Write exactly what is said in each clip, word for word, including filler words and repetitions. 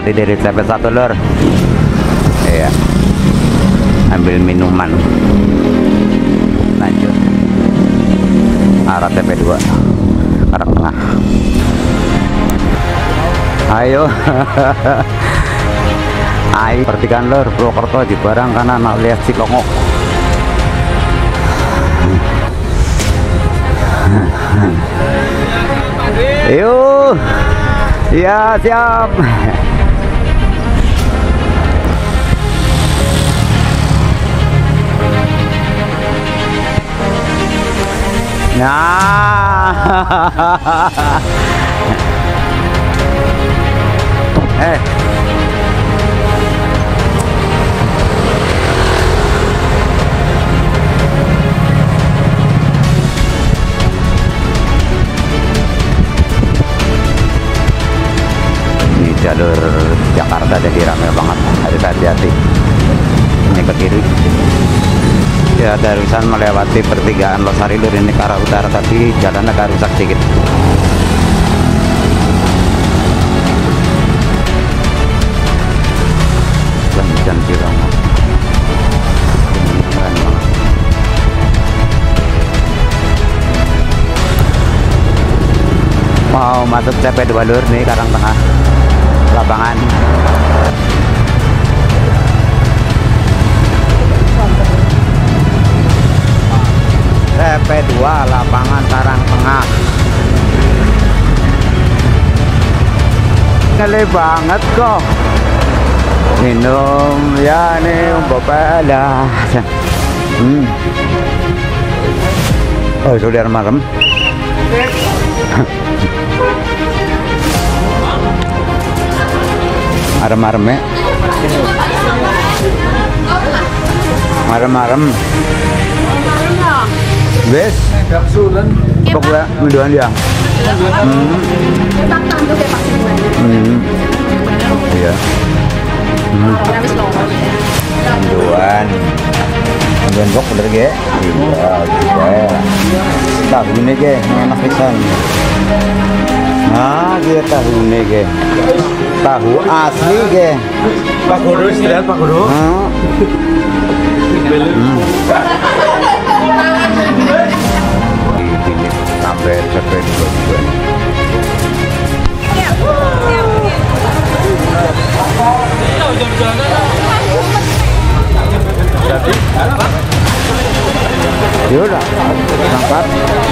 tadi dari T P satu lur. Iya. Ambil minuman. Lanjut. Arah T P dua. Arah tengah. Ayo. Ayo pertikan lur, Purwokerto di barang kanan alias Cikongok. Yuk. Ya, siap. Nah. Eh. Jalur Jakarta jadi ramai banget, harus hati-hati. Ini ke kiri ya, barusan melewati pertigaan Losari lur, ini ke arah utara tapi jalannya agak rusak sedikit. Jangan bilang mau masuk T P dua lur nih, Karang Tengah lapangan. T P dua lapangan Karang Tengah. Ngele banget kok. Minum ya nih umpapala. Hmm. Oh, sudah marem. Marem-marem ya. Marem-marem. Bes. Pokoknya minuan dia. Hmm. Hmm. Iya. Hmm. Minuan. Minuan bok bener ge. Iya, juga. Tahu ini ge, enak pisan. Nah, dia tahu ini ge. Tahu asli ge. Pak Guru, istirahat Pak Guru. Hmm. Hmm. Ini sampai sampai dua dua. Jadi, yaudah, berangkat.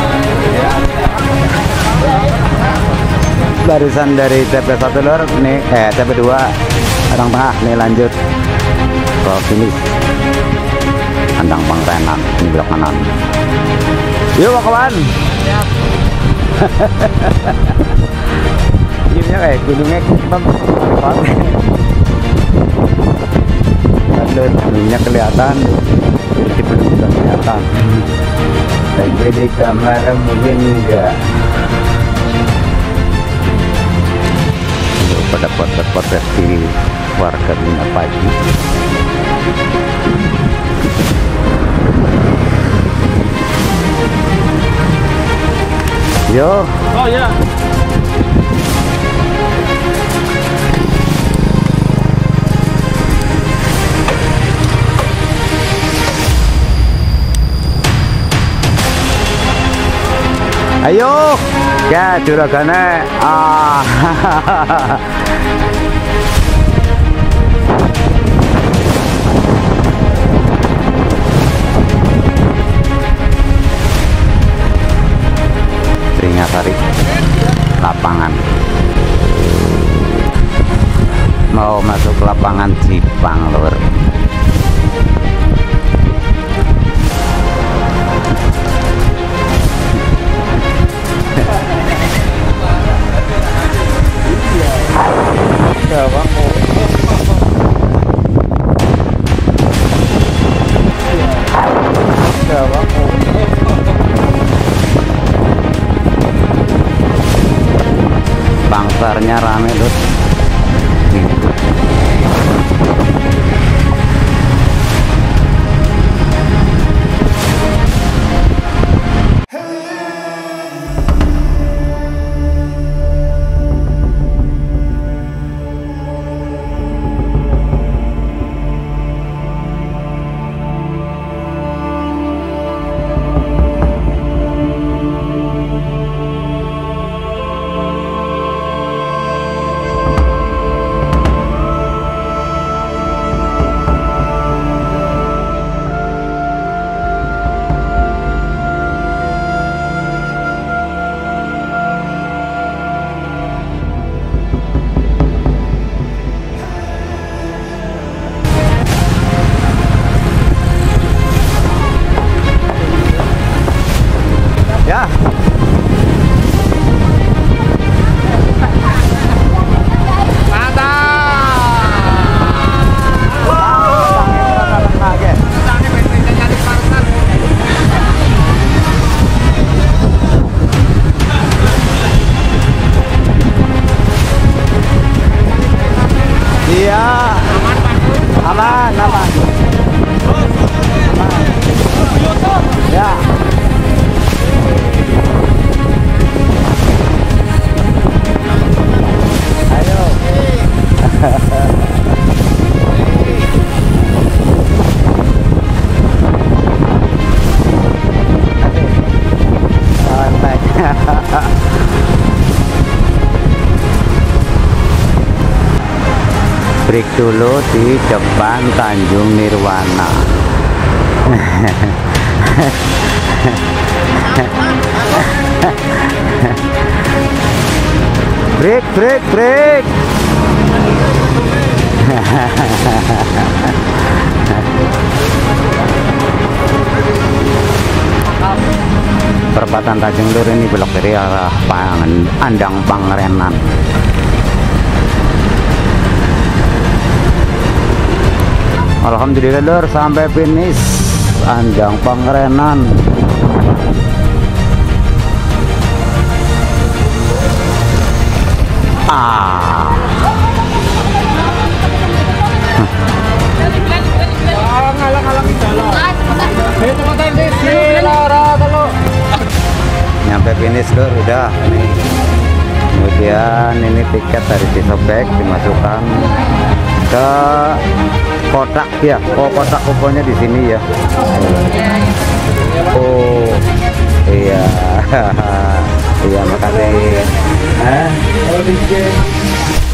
Barisan dari T P satu lor, nih, eh T P dua, Karang Tengah, nih lanjut ke finish. Kandang Pangrenan, ini belok kanan. Yuk kawan. Siap. Gimnya kayak gunungnya kembang. Gunungnya kelihatan, jadi belum bisa kelihatan. Tapi di kamar mungkin enggak. Pada potret-potret di warga Bina pagi. Yo. Oh ya. Ayo, ya juragane. Ah. Singasari lapangan. Mau masuk lapangan Cipang lur. Bangsarnya rame lur. aman, aman. Ya. Ayo. Santai. Break dulu di depan Tanjung Nirwana. Break, break, break. Perempatan Tanjung Lur ini belok kiri arah Pangan, Andang Pangerenan. Alhamdulillah Lur, sampai finish Andang Pangerenan. Ah. Nyampe finish Lur, udah nih. Kemudian ini tiket dari disobek dimasukkan ke kotak ya. Oh, kotak kuponnya di sini ya. Oh iya. Iya, makasih.